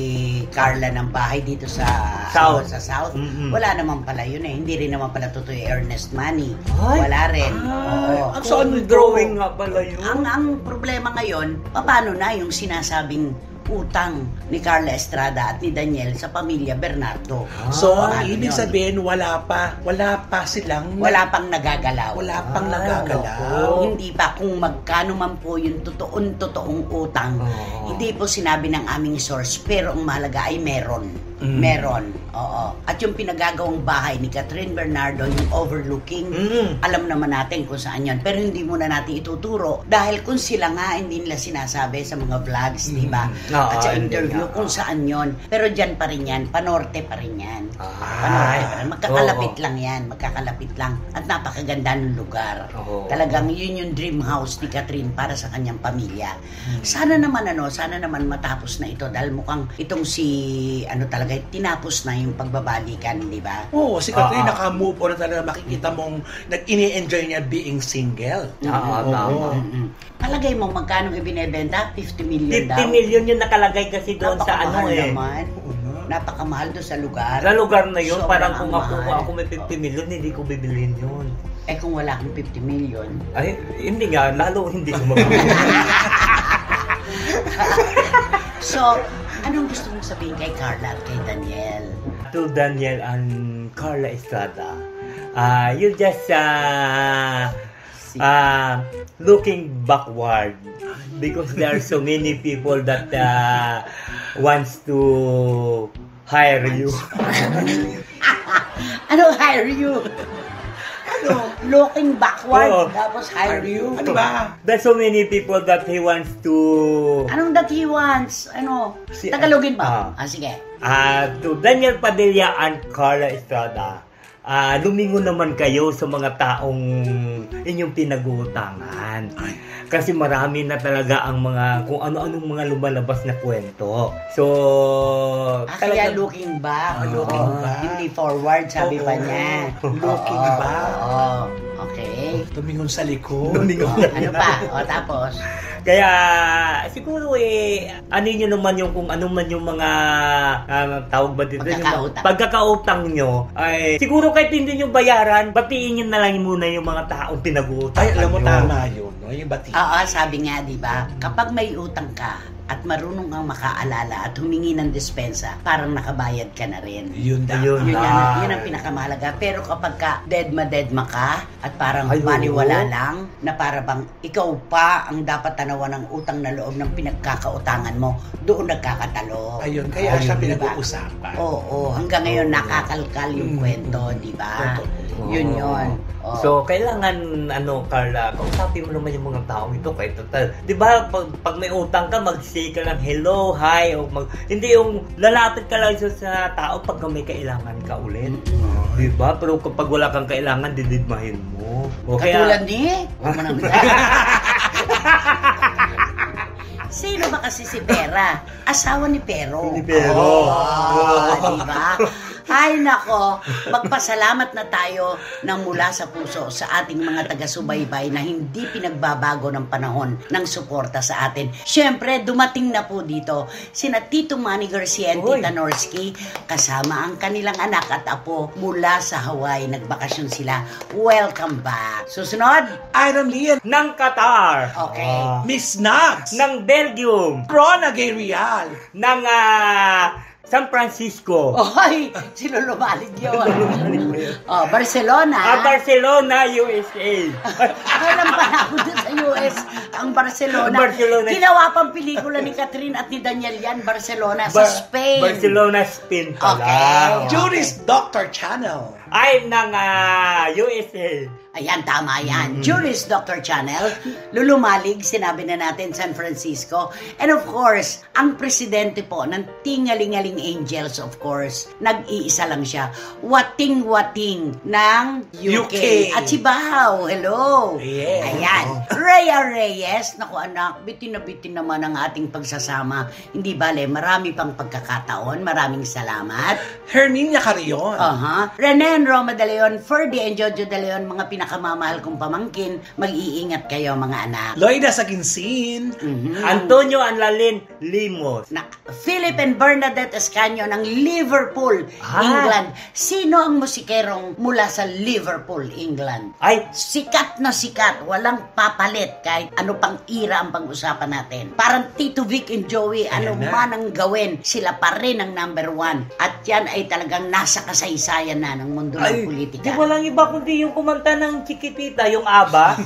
Speaker 1: Carla ng bahay dito sa
Speaker 3: South.
Speaker 1: sa South.
Speaker 3: Mm-mm.
Speaker 1: Wala naman pala yun eh. Hindi rin naman pala totoo yung earnest money.
Speaker 3: Ay.
Speaker 1: Wala rin.
Speaker 2: Ay,
Speaker 1: Oo.
Speaker 2: ang
Speaker 3: So,
Speaker 2: saan
Speaker 3: ano,
Speaker 2: ito?
Speaker 3: drawing nga pala yun?
Speaker 1: Ang ang problema ngayon, paano na yung sinasabing utang ni Carla Estrada at ni Daniel sa pamilya Bernardo?
Speaker 2: So,
Speaker 3: Ah,
Speaker 2: ang
Speaker 1: ano
Speaker 2: ibig
Speaker 1: yun?
Speaker 2: sabihin, wala pa, wala pa silang,
Speaker 1: Wala pang nagagalaw.
Speaker 2: wala pang
Speaker 3: Ah,
Speaker 2: nagagalaw.
Speaker 3: oo.
Speaker 1: Hindi pa kung magkano man po yung totoong-totoong utang.
Speaker 3: Oo.
Speaker 1: Hindi po sinabi ng aming source, pero ang mahalaga ay meron.
Speaker 2: Mm.
Speaker 1: Meron. Oo. At yung pinagagawang bahay ni Catherine Bernardo, yung overlooking,
Speaker 3: Mm.
Speaker 1: alam naman natin kung saan yun. Pero hindi muna natin ituturo. Dahil kung sila nga, hindi nila sinasabi sa mga vlogs, di ba?
Speaker 3: Mm. Oo,
Speaker 1: At sa
Speaker 3: hindi
Speaker 1: interview
Speaker 3: nga.
Speaker 1: kung saan yon. Pero dyan pa rin yan. Panorte pa rin yan. Panorte pa rin. Magkakalapit
Speaker 3: Oo.
Speaker 1: lang yan. Magkakalapit lang. At napakaganda ng lugar.
Speaker 3: Oo.
Speaker 1: Talagang yun yung dream house ni Catherine para sa kanyang pamilya. Sana naman ano, sana naman matapos na ito dahil mukhang itong si ano talaga tinapos na yung pagbabalikan, di ba?
Speaker 2: Oo, si Catherine
Speaker 3: Ah, ah.
Speaker 2: naka-move on na talaga, makikita mong nag-ini-enjoy niya being single.
Speaker 3: Ah,
Speaker 2: Oo.
Speaker 3: tama.
Speaker 1: Mm-mm. Palagay mo magkano ibinebenta? fifty million daw.
Speaker 3: fifty million yung nakalagay kasi doon sa ano
Speaker 1: Napakamahal
Speaker 3: eh.
Speaker 1: naman.
Speaker 2: Oo na.
Speaker 1: Napakamahal doon sa lugar.
Speaker 3: Sa lugar na yun,
Speaker 1: Sobrang
Speaker 3: parang kung
Speaker 1: ang
Speaker 3: ako,
Speaker 1: mahal.
Speaker 3: kung ako may fifty million, hindi ko bibilhin yun.
Speaker 1: Eh kung wala kang fifty million.
Speaker 3: Ay, hindi nga, lalo hindi ko mabibili.
Speaker 1: So, anong gusto mong sabihin kay Carla at kay Daniel?
Speaker 3: To Daniel and Carla Estrada, uh, you just uh, uh, looking backward because there are so many people that uh, wants to hire you.
Speaker 1: Ano hire you? Ano? Looking backward,
Speaker 3: Oo.
Speaker 1: tapos hire you?
Speaker 2: Ano ba?
Speaker 3: There's so many people that he wants to
Speaker 1: Anong that he wants? Ano?
Speaker 3: Si-
Speaker 1: Tagalogin ba?
Speaker 3: Ah.
Speaker 1: Ah, sige.
Speaker 3: uh, to Daniel Padilla and Carla Estrada. Ah, lumingon naman kayo sa mga taong inyong pinag-uutangan.
Speaker 2: Ay.
Speaker 3: Kasi marami na talaga ang mga, kung ano-anong mga lumalabas na kwento. So,
Speaker 1: Ah, kaya
Speaker 3: talagang-
Speaker 1: looking back.
Speaker 2: Ah, looking
Speaker 1: Oo.
Speaker 2: back.
Speaker 1: Hindi forward, sabi
Speaker 2: Oo.
Speaker 1: pa niya.
Speaker 2: Looking
Speaker 1: Oo,
Speaker 2: back.
Speaker 1: Oo. Okay.
Speaker 2: Tumingon sa likod.
Speaker 3: Lumingon.
Speaker 1: Oh, ano pa? O, tapos?
Speaker 3: Kaya siguro eh ano niyo naman yung kung ano man yung mga ah, tawag ba dito
Speaker 1: Pagkakautang.
Speaker 3: yung pagkakautang nyo ay siguro kahit hindi nyo bayaran batiin nyo na lang muna yung mga taong pinag-uutang.
Speaker 2: Ay, alam mo, tama yun. No? Yung bati.
Speaker 1: Oo, sabi nga, di ba? Kapag may utang ka at marunong kang makaalala at humingi ng dispensa, parang nakabayad ka na rin.
Speaker 2: Yun na.
Speaker 3: Ayun.
Speaker 1: Yun, yan,
Speaker 3: Ah.
Speaker 1: yun ang pinakamahalaga. Pero kapag ka deadma-deadma ka at parang
Speaker 3: Ay, oo.
Speaker 1: maniwala lang na para bang ikaw pa ang dapat tanawan ng utang na loob ng pinagkakautangan mo, doon nagkakatalo.
Speaker 2: Ayun, kaya
Speaker 1: Ayun,
Speaker 2: siya
Speaker 1: di ba?
Speaker 2: pinag-uusapan.
Speaker 1: Oo, hanggang ngayon nakakalkal yung
Speaker 2: Mm.
Speaker 1: kwento, di ba?
Speaker 2: Totoo.
Speaker 1: Yun
Speaker 3: Oo.
Speaker 1: yun. Oo.
Speaker 3: So, kailangan, ano, Carla, kausapin mo naman yung mga taong ito kahit total. Di ba, pag, pag may utang ka, mag-say ka lang, hello, hi, o mag, hindi yung lalapit ka lang sa, sa tao pag may kailangan ka ulit.
Speaker 1: Mm-mm.
Speaker 3: Di ba? Pero kapag wala kang kailangan, dididmahin mo. O
Speaker 1: Katulad ni? Huwag mo nang Sino ba kasi si Pera? Asawa ni Pero.
Speaker 3: Ni Pero.
Speaker 1: Oh, di ba? Ay nako, magpasalamat na tayo ng mula sa puso sa ating mga taga-subaybay na hindi pinagbabago ng panahon ng suporta sa atin. Siyempre, dumating na po dito sina Tito Manny Garcia and
Speaker 3: Oy.
Speaker 1: Tita Norsky kasama ang kanilang anak at apo mula sa Hawaii. Nagbakasyon sila. Welcome back. Susunod?
Speaker 2: Iron Leon,
Speaker 3: Ng Qatar.
Speaker 1: Okay.
Speaker 3: Ah.
Speaker 2: Miss Knox,
Speaker 3: Ng Belgium.
Speaker 2: Rona Gay Real,
Speaker 3: Ng ah, San Francisco.
Speaker 1: Oy, sino lumalig yun? Oh, Barcelona.
Speaker 3: Ah, Barcelona, U S A.
Speaker 1: Alam pa na ako dun sa U U S ang Barcelona.
Speaker 3: Barcelona.
Speaker 1: Ginawa pang pelikula ni Catherine at ni Daniel yan, Barcelona sa
Speaker 3: Bar-
Speaker 1: Spain.
Speaker 3: Barcelona, Spain pala.
Speaker 1: Okay.
Speaker 2: Juris Doctor Channel.
Speaker 3: Ay, ng ah, U S A.
Speaker 1: Ayan, tama yan.
Speaker 3: Mm-hmm.
Speaker 1: Juris Doctor Channel, lulumalig, sinabi na natin, San Francisco. And of course, ang presidente po ng Tingalingaling Angels, of course, nag-iisa lang siya. Wating-wating ng U K.
Speaker 2: U K.
Speaker 1: At si Bahaw, hello.
Speaker 2: Yeah.
Speaker 1: Ayan. Rhea Reyes, naku anak, bitin na bitin naman ang ating pagsasama. Hindi bale, marami pang pagkakataon. Maraming salamat.
Speaker 2: Herminia Carrion.
Speaker 1: Aha. Renen Roma de Leon, Ferdy and Jojo de Leon, mga pinakamamahal kong pamangkin, mag-iingat kayo mga anak.
Speaker 2: Loida Saginsin.
Speaker 1: Mhm.
Speaker 3: Antonio Anlalin Limos.
Speaker 1: Na, Philip and Bernadette Escanio ng Liverpool,
Speaker 3: Ah.
Speaker 1: England. Sino ang musikerong mula sa Liverpool, England?
Speaker 3: Ay,
Speaker 1: Sikat na sikat, walang papalit kahit ano pang ira ang pag-usapan natin. Parang Tito Vic and Joey, ano
Speaker 2: Ayan na.
Speaker 1: man ang gawin, sila pa rin ang number one. At yan ay talagang nasa kasaysayan na ng mundo ng
Speaker 3: ay,
Speaker 1: politika.
Speaker 3: di walang iba kundi yung kumanta ng Chiquitita, yung ABBA.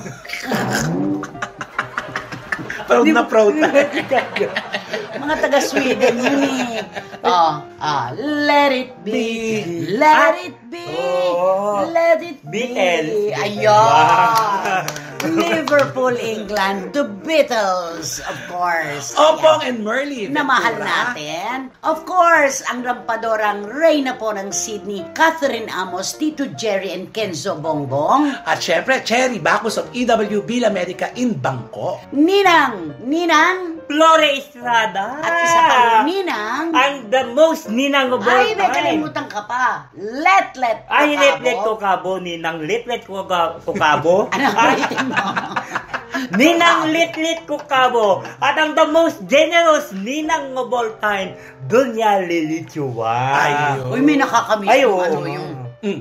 Speaker 2: Proud na proud na.
Speaker 1: Mga taga-Sweden yun eh. Oh, ah, let it be, let
Speaker 3: Ah.
Speaker 1: it be,
Speaker 3: Oh.
Speaker 1: let it be.
Speaker 3: B L.
Speaker 1: Ayun.
Speaker 3: Wow.
Speaker 1: Liverpool, England, the Beatles, of course.
Speaker 2: Opong and Merly.
Speaker 1: Na mahal
Speaker 2: Ventura.
Speaker 1: natin. Of course, ang rampadorang reyna po ng Sydney, Catherine Amos, Tito Jerry and Kenzo Bongbong.
Speaker 2: At syempre, Cherry Bacus of E W Bill America in Bangkok.
Speaker 1: Ninang, Ninang,
Speaker 3: Flore Estrada.
Speaker 1: at isa pang Ninang.
Speaker 3: And the most ninang of all
Speaker 1: Ay, may
Speaker 3: time.
Speaker 1: kalimutan ka pa. Let, let,
Speaker 3: Ay,
Speaker 1: Kakabo.
Speaker 3: let-let ko kabo, ninang let-let ko ka- ko kabo.
Speaker 1: Ano ang ulitin mo?
Speaker 3: Ninang let-let ko kabo. At ang the most generous ninang of all time, Dunya Lilichua.
Speaker 2: Ayun.
Speaker 1: Uy, may nakakamiss
Speaker 3: Ay,
Speaker 1: yung
Speaker 3: oo.
Speaker 1: ano yung...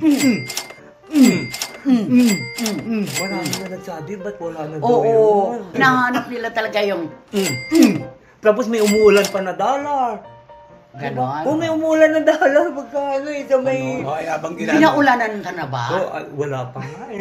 Speaker 3: Mm, marami na nagsabi, ba't wala na daw
Speaker 1: Oo,
Speaker 3: yun?
Speaker 1: nahanap nila talaga yung...
Speaker 3: Tapos may umuulan pa na dollar.
Speaker 1: Ganon.
Speaker 3: Kung may umuulan na dollar, magkano ito may...
Speaker 2: Oh, ay, habang ginagawa.
Speaker 1: Pinaulanan ka na ba?
Speaker 3: Oh, ah, wala pa nga eh.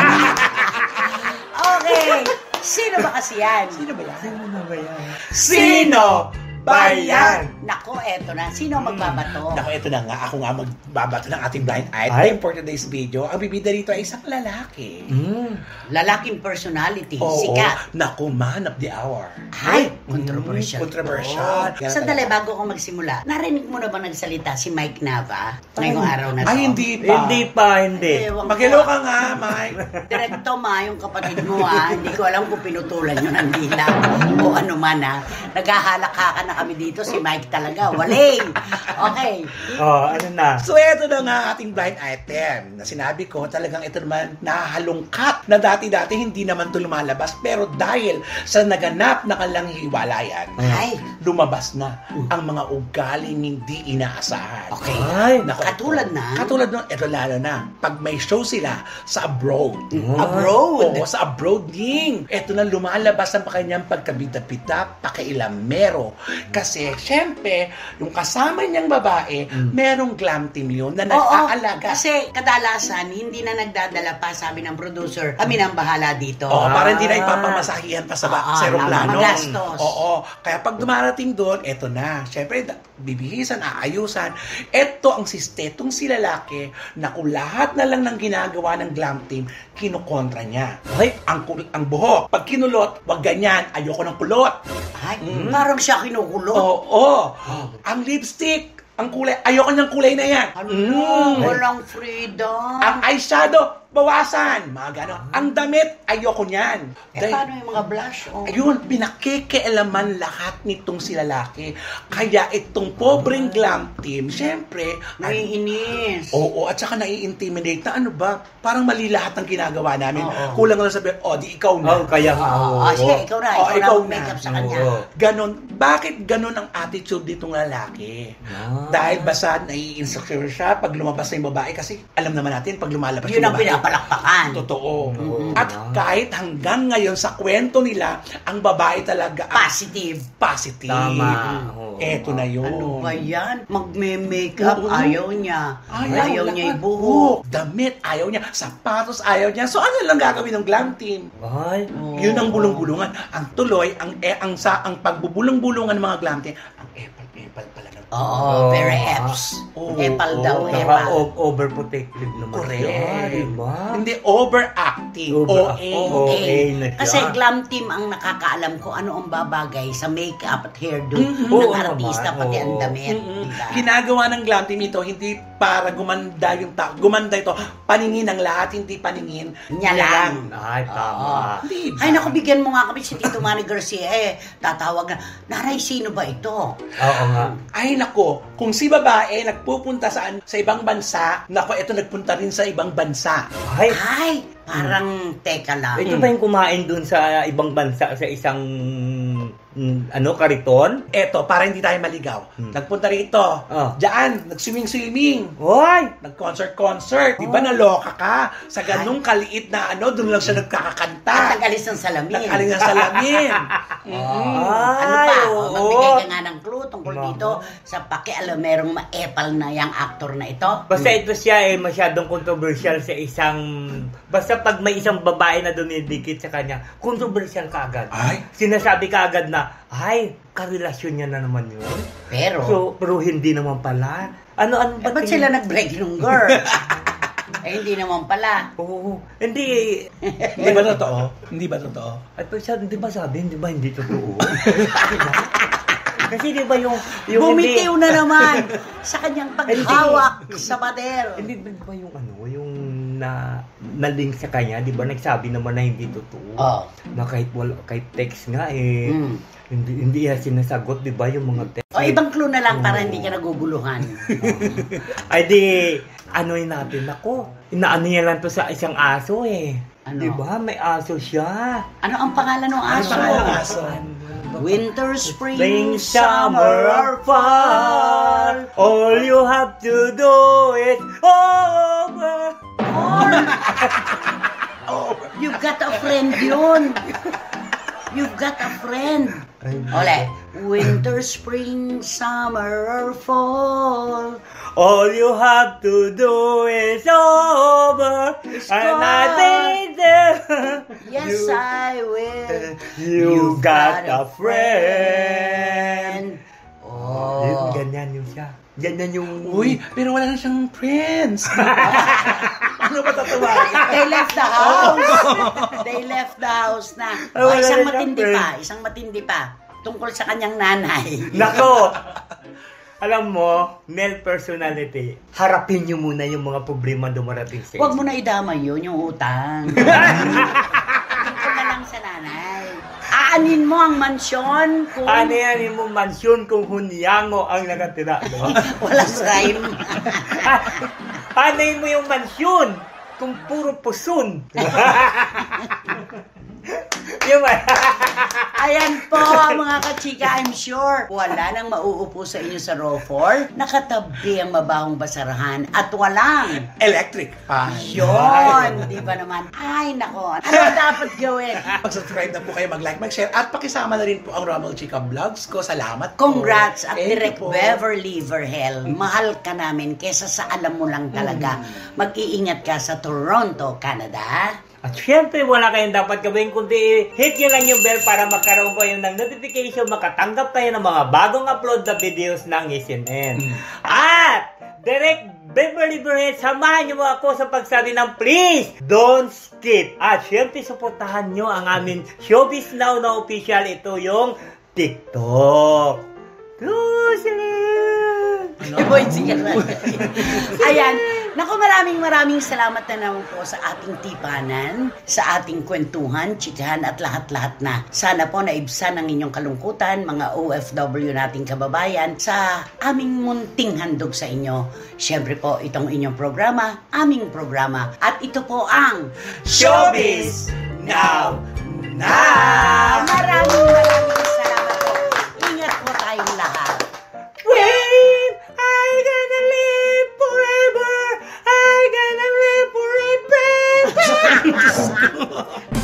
Speaker 1: Okay, sino ba kasi yan?
Speaker 2: Sino ba yan?
Speaker 3: Sino na ba yan?
Speaker 2: Sino ba yan?
Speaker 1: Nako, eto na. Sino ang magbabato?
Speaker 2: Naku, ito na nga. Ako nga magbabato ng ating blind
Speaker 3: Ay.
Speaker 2: item for today's video. Ang bibida rito ay isang lalaki.
Speaker 3: Mm.
Speaker 1: Lalaking personality,
Speaker 2: Oo.
Speaker 1: sikat.
Speaker 2: Naku, man of the hour.
Speaker 1: Ay, controversial.
Speaker 2: Controversial.
Speaker 1: Oh. Sandali, bago ko magsimula, narinig mo na ba nagsalita si Mike Nava ngayong araw na to?
Speaker 2: Ay, hindi pa.
Speaker 3: Hindi pa, hindi.
Speaker 1: Ewan ko.
Speaker 2: Mag-hello ka nga, Mike.
Speaker 1: Direkto ma, yung kapatid mo ha. Hindi ko alam kung pinutulan nyo ng dila o ano man ha. Naghahalakhakan na kami dito. Si Mike talaga. Waling! Okay.
Speaker 3: Oh, ano na?
Speaker 2: So, ito na nga ating blind item. Na sinabi ko, talagang ito naman nahalungkat na dati-dati hindi naman ito lumalabas. Pero dahil sa naganap na kanilang hiwalayan,
Speaker 1: Ay.
Speaker 2: lumabas na ang mga ugaling hindi inaasahan.
Speaker 1: Okay.
Speaker 3: Ay,
Speaker 2: Naku,
Speaker 1: Katulad
Speaker 2: ito.
Speaker 1: na?
Speaker 2: Katulad nun, ito lalo na. Pag may show sila sa abroad.
Speaker 1: Abroad.
Speaker 2: Oo, sa abroad ding. Ito na lumalabas ang kanyang pagkabida-bida, pakailamero. Kasi, syempre, yung kasama niyang babae, merong glam team yun na
Speaker 1: Oo,
Speaker 2: nag-aalaga.
Speaker 1: kasi kadalasan, hindi na nagdadala pa, sabi ng producer, kami nang bahala dito.
Speaker 2: Oo,
Speaker 3: Ah.
Speaker 2: para hindi na ipapamasahihan pa sa, ba-
Speaker 1: Ah,
Speaker 2: sa aeroplano.
Speaker 1: magastos.
Speaker 2: Oo. Kaya pag dumarating doon, eto na. Siyempre, da- bibihisan, aayusan. Eto ang sistetong si lalaki na kung lahat na lang ng ginagawa ng glam team, kinukontra niya.
Speaker 3: Ay.
Speaker 2: Ang, kul- ang buhok. Pag kinulot, wag ganyan. Ayoko ng kulot.
Speaker 1: Ay, parang siya kinukulo.
Speaker 2: Oo. Ang lipstick. Ang kulay. Ayoko ng kulay na yan.
Speaker 1: Ano,
Speaker 2: Mm.
Speaker 1: walang freedom.
Speaker 2: Ang eyeshadow, bawasan. Mga ganon. Ang damit, ayoko niyan.
Speaker 1: eh,
Speaker 2: Dahil-
Speaker 1: paano yung mga blush? Oh.
Speaker 2: Ayun, pinakikialaman lahat nitong si lalaki. Kaya itong pobreng glam team, syempre, ay,
Speaker 1: Naiinis.
Speaker 2: oo, at saka nai-intimidate na ano ba, parang mali lahat ng ginagawa namin.
Speaker 1: Oo.
Speaker 2: Kulang lang sabi, oh, di ikaw na.
Speaker 3: Oh, kaya nga.
Speaker 1: Oo.
Speaker 3: oo.
Speaker 1: Ah, sige, ikaw na.
Speaker 2: Oh,
Speaker 1: Ikaw,
Speaker 2: ikaw
Speaker 1: na
Speaker 2: na.
Speaker 1: make-up sa kanya.
Speaker 3: Oo.
Speaker 2: Ganon. Bakit ganon ang attitude nitong lalaki?
Speaker 3: Ah.
Speaker 2: Dahil basta nai-insecure siya pag lumabas na yung babae kasi alam naman natin pag lumalabas
Speaker 1: Yun
Speaker 2: yung
Speaker 1: ang
Speaker 2: babae.
Speaker 1: pinapalakpakan.
Speaker 2: Totoo.
Speaker 3: Mm-hmm.
Speaker 2: At kahit hanggang ngayon sa kwento nila, ang babae talaga ang
Speaker 1: Positive.
Speaker 2: positive.
Speaker 3: Tama. Oo.
Speaker 2: Eto na yun.
Speaker 1: Ano ba yan? Magme-makeup,
Speaker 2: Oo.
Speaker 1: ayaw niya. Ayaw, niya
Speaker 2: lahat.
Speaker 1: ibuhok.
Speaker 2: Oo, damit, ayaw niya. Sapatos, ayaw niya. So ano lang gagawin ng glam team?
Speaker 3: Ay,
Speaker 1: Oo.
Speaker 2: Yun ang bulong-bulungan. Ang tuloy, ang eh, ang sa ang pagbubulong-bulungan ng mga glam team, ang epal-epal pala ng
Speaker 1: Oo, very eps.
Speaker 2: Oo,
Speaker 1: Epal daw,
Speaker 2: oo.
Speaker 1: epal.
Speaker 3: Saka o- overprotective naman
Speaker 2: Correct.
Speaker 3: siya, diba?
Speaker 2: Hindi overacting.
Speaker 3: Over-
Speaker 2: O A.
Speaker 3: Oo.
Speaker 1: Okay.
Speaker 3: Okay na siya.
Speaker 1: Kasi glam team ang nakakaalam kung ano ang babagay sa makeup at hairdo
Speaker 2: Mhm.
Speaker 1: ng
Speaker 3: Oo
Speaker 1: artista,
Speaker 3: naman,
Speaker 1: pati ang
Speaker 3: oo.
Speaker 1: damit.
Speaker 2: Mm-mm.
Speaker 1: Diba?
Speaker 2: Ginagawa ng glam team ito hindi para gumanda yung tao. Gumanda ito. Paningin ng lahat, hindi paningin
Speaker 1: Niya lang.
Speaker 3: Ay, tama.
Speaker 2: Hindi ba?
Speaker 1: Ay, naku, bigyan mo nga kami si Tito Manny Garcia eh. Tatawag na, Nanay, sino ba ito?
Speaker 3: Oo nga.
Speaker 2: Ay nako, kung si babae nagpupunta saan sa ibang bansa, nako ito nagpunta rin sa ibang bansa.
Speaker 3: Ay,
Speaker 1: Ay, parang teka lang.
Speaker 3: ito ba yung kumain dun sa ibang bansa sa isang mm, ano, kariton?
Speaker 2: Eto, para hindi tayo maligaw.
Speaker 3: Hmm.
Speaker 2: Nagpunta rito.
Speaker 3: Ah.
Speaker 2: Diyan, nag-swimming-swimming.
Speaker 3: Hoy!
Speaker 2: Nag-concert-concert. Di ba
Speaker 3: Oh.
Speaker 2: naloka ka? Sa ganung kaliit na ano, doon lang siya
Speaker 1: At
Speaker 2: nagkakakanta.
Speaker 1: nag-alis ng salamin.
Speaker 2: Nag-aling ng salamin.
Speaker 1: Oo.
Speaker 3: Ay,
Speaker 1: ano pa?
Speaker 3: oo.
Speaker 1: O, magbigay ka nga ng clue tungkol
Speaker 3: Mama.
Speaker 1: dito sa pakialam merong maepal na yung actor na ito.
Speaker 3: Basta ito siya eh masyadong controversial sa isang... Basta pag may isang babae na dumidikit sa kanya, controversial ka agad.
Speaker 2: Ay.
Speaker 3: Sinasabi ka agad na, ay, karelasyon niya na naman yun.
Speaker 1: Pero,
Speaker 3: So, pero hindi naman pala. Ano, ano
Speaker 1: eh, ba't sila nag-break nung girl? eh, hindi naman pala.
Speaker 3: Oo. Hindi.
Speaker 2: Hindi ba totoo? Hindi ba totoo?
Speaker 3: At pa siya, di ba sabi, di ba hindi totoo? Diba? Kasi di ba yung... yung
Speaker 1: Bumitiw
Speaker 3: hindi,
Speaker 1: na naman sa kanyang paghawak sa pader.
Speaker 3: Hindi di ba yung ano, yung na naling sa kanya, di ba nagsabi naman na hindi totoo?
Speaker 1: Oh.
Speaker 3: Na kahit wala, kahit text nga eh,
Speaker 1: Mm.
Speaker 3: hindi hindi yan sinasagot, di ba yung mga text?
Speaker 1: O ibang clue na lang para
Speaker 3: Oo.
Speaker 1: hindi ka naguguluhan.
Speaker 3: Ay di, ano yun natin, ako, inaano niya lang to sa isang aso eh.
Speaker 1: Ano?
Speaker 3: Di ba? May aso siya.
Speaker 1: Ano ang pangalan ng
Speaker 2: Ano
Speaker 1: aso?
Speaker 2: pangalan ng aso?
Speaker 1: Winter, spring,
Speaker 3: Spring,
Speaker 1: summer, or fall.
Speaker 3: All you have to do is over.
Speaker 1: Oh, you've got a friend yun. You've got a friend. Ole. Winter, spring, summer, or fall.
Speaker 3: All you have to do is over. And I think that
Speaker 1: Yes,
Speaker 3: you,
Speaker 1: I will.
Speaker 3: you got a friend.
Speaker 1: Oh.
Speaker 3: Yun, ganyan yung siya. Ganyan yung...
Speaker 2: Uy, pero wala na siyang friends. Ano ba tatawa?
Speaker 1: They left the house. They left the house na.
Speaker 3: Ay,
Speaker 1: O,
Speaker 3: wala
Speaker 1: isang
Speaker 3: na siyang
Speaker 1: matindi
Speaker 3: friend.
Speaker 1: pa. Isang matindi pa. Tungkol sa kanyang nanay.
Speaker 3: Nako! Alam mo, male personality, harapin niyo muna yung mga problema dumarating sa
Speaker 1: Huwag mo na idama yun, yung utang. Tungkol na lang sa nanay. Aanin mo ang mansyon kung
Speaker 3: Ano yan yung mong mansyon kung hunyango ang nakatira, di ba?
Speaker 1: walang rhyme.
Speaker 3: Ano mo yung mansyon kung puro puson? Yung
Speaker 1: Ayan po, mga kachika, I'm sure. Wala nang mauupo sa inyo sa row four. Nakatabi ang mabahong basarahan at walang
Speaker 2: Electric fan.
Speaker 1: yun. Di ba naman? Ay, nako. Ano ang dapat gawin?
Speaker 2: Mag-subscribe na po kayo, mag-like, mag-share, at pakisama na rin po ang Romel Chica Vlogs ko. Salamat po.
Speaker 1: Congrats at
Speaker 2: Thank you
Speaker 1: Direct
Speaker 2: po.
Speaker 1: Beverly Verhel. Mahal ka namin kesa sa alam mo lang talaga. Mag-iingat ka sa Toronto, Canada.
Speaker 3: At syempre, wala kayong dapat gawin kundi hit nyo lang yung bell para magkaroon kayo ng notification, makatanggap kayo ng mga bagong upload na videos ng S N N.
Speaker 2: Mm.
Speaker 3: At, Direct Beverly Verhel, samahan nyo mo ako sa pagsabi ng please, don't skip. At syempre, suportahan nyo ang aming Showbiz Now na official. Ito yung TikTok. Tuslin!
Speaker 1: Boy, sige na. Ayan. Naku, maraming maraming salamat na naman po sa ating tipanan, sa ating kwentuhan, chikahan at lahat-lahat na. Sana po naibsan ang inyong kalungkutan, mga O F W nating kababayan, sa aming munting handog sa inyo. Siyempre po, itong inyong programa, aming programa. At ito po ang
Speaker 2: Showbiz Now Na!
Speaker 1: Maraming maraming salamat po. Ingat po tayong lahat.
Speaker 3: When I gonna live forever, I gonna live forever.